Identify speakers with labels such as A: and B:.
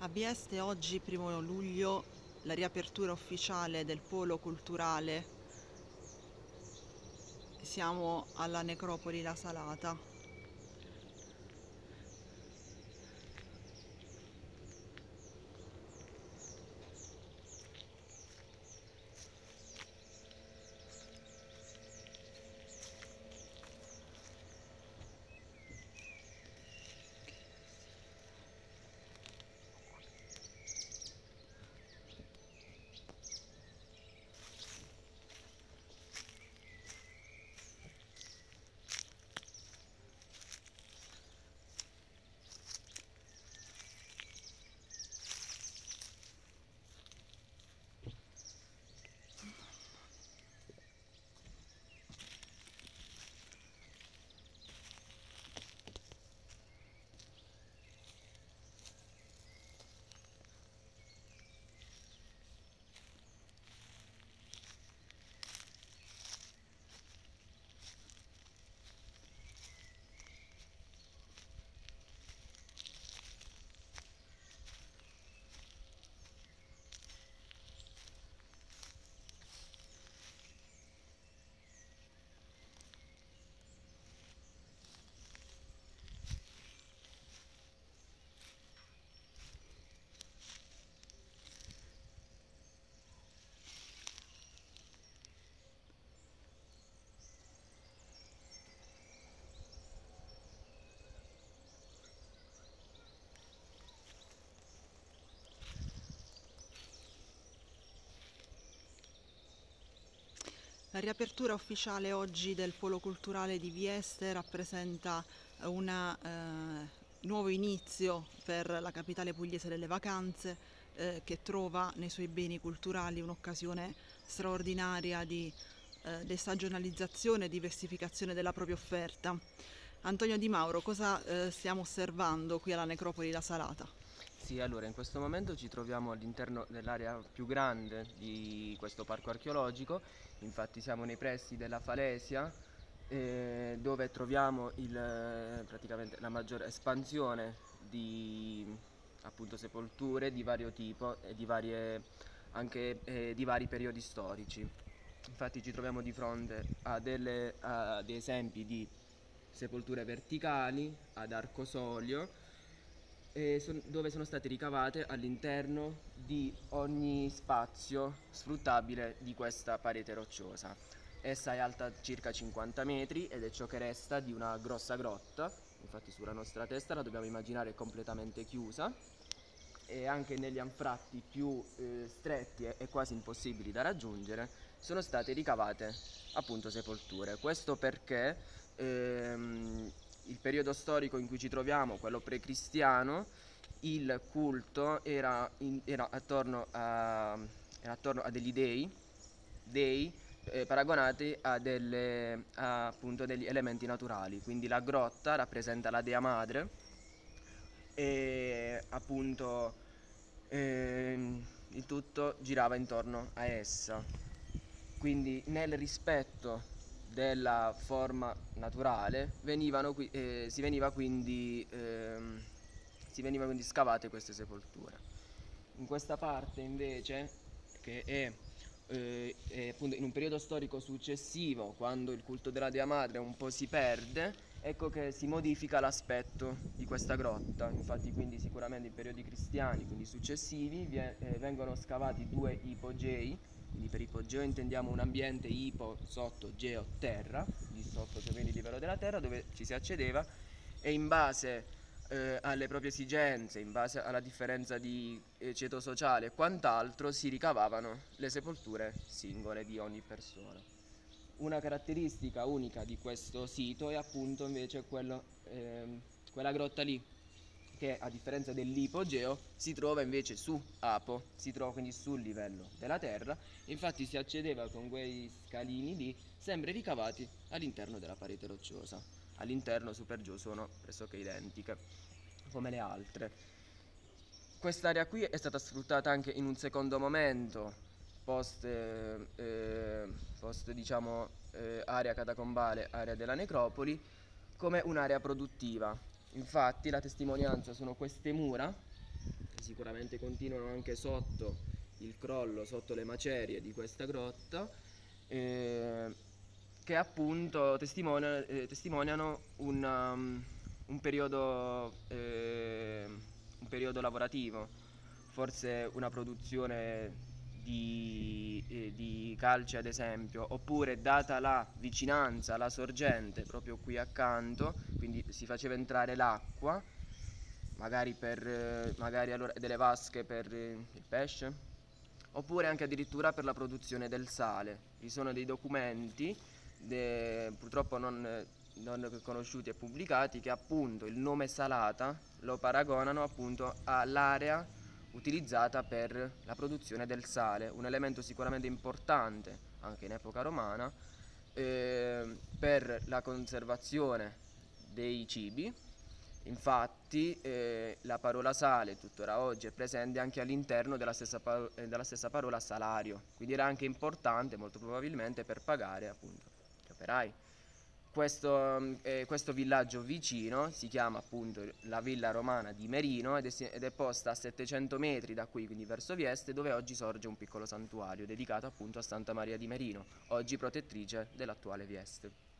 A: A Vieste oggi, 1° luglio, la riapertura ufficiale del polo culturale. Siamo alla necropoli La Salata. La riapertura ufficiale oggi del polo culturale di Vieste rappresenta un nuovo inizio per la capitale pugliese delle vacanze, che trova nei suoi beni culturali un'occasione straordinaria di destagionalizzazione e diversificazione della propria offerta. Antonio Di Mauro, cosa stiamo osservando qui alla necropoli La Salata?
B: Sì, allora in questo momento ci troviamo all'interno dell'area più grande di questo parco archeologico, infatti siamo nei pressi della Falesia, dove troviamo praticamente la maggiore espansione di appunto sepolture di vario tipo e di vari periodi storici. Infatti ci troviamo di fronte a dei esempi di sepolture verticali ad arcosolio dove sono state ricavate all'interno di ogni spazio sfruttabile di questa parete rocciosa. Essa è alta circa 50 metri ed è ciò che resta di una grossa grotta, infatti sulla nostra testa la dobbiamo immaginare completamente chiusa, e anche negli anfratti più stretti e quasi impossibili da raggiungere sono state ricavate appunto sepolture. Questo perché il periodo storico in cui ci troviamo, quello precristiano, il culto era attorno a degli dei paragonati a appunto degli elementi naturali. Quindi la grotta rappresenta la Dea Madre e appunto il tutto girava intorno a essa. Quindi nel rispetto della forma naturale si veniva quindi scavate queste sepolture. In questa parte invece, che è appunto in un periodo storico successivo, quando il culto della Dea Madre un po' si perde, ecco che si modifica l'aspetto di questa grotta. Infatti quindi sicuramente in periodi cristiani, quindi successivi, vengono scavati due ipogei. Quindi per ipogeo intendiamo un ambiente ipo sotto, geo terra, di sotto più o meno il livello della terra, dove ci si accedeva e in base alle proprie esigenze, in base alla differenza di ceto sociale e quant'altro, si ricavavano le sepolture singole di ogni persona. Una caratteristica unica di questo sito è appunto invece quella grotta lì, che a differenza dell'ipogeo si trova invece su Apo, si trova quindi sul livello della terra. Infatti si accedeva con quei scalini lì, sempre ricavati all'interno della parete rocciosa. All'interno su per giù sono pressoché identiche come le altre. Quest'area qui è stata sfruttata anche in un secondo momento, post diciamo area catacombale, area della necropoli, come un'area produttiva. Infatti la testimonianza sono queste mura sicuramente continuano anche sotto il crollo, sotto le macerie di questa grotta, che appunto testimoniano un periodo lavorativo, forse una produzione di calce ad esempio, oppure data la vicinanza alla sorgente proprio qui accanto, quindi si faceva entrare l'acqua, magari allora delle vasche per il pesce, oppure anche addirittura per la produzione del sale. Vi sono dei documenti, purtroppo non conosciuti e pubblicati, che appunto il nome Salata lo paragonano appunto all'area utilizzata per la produzione del sale, un elemento sicuramente importante anche in epoca romana per la conservazione dei cibi. Infatti la parola sale tuttora oggi è presente anche all'interno della stessa parola salario, quindi era anche importante molto probabilmente per pagare appunto gli operai. Questo villaggio vicino si chiama appunto la Villa Romana di Merino ed è posta a 700 metri da qui, quindi verso Vieste, dove oggi sorge un piccolo santuario dedicato appunto a Santa Maria di Merino, oggi protettrice dell'attuale Vieste.